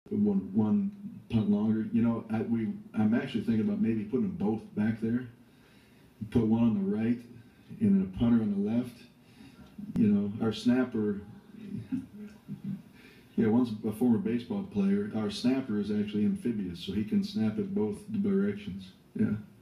one punt longer. You know, I'm actually thinking about maybe putting them both back there. Put one on the right and a punter on the left. You know, our snapper, yeah, one's a former baseball player. Our snapper is actually amphibious, so he can snap at both directions. Yeah.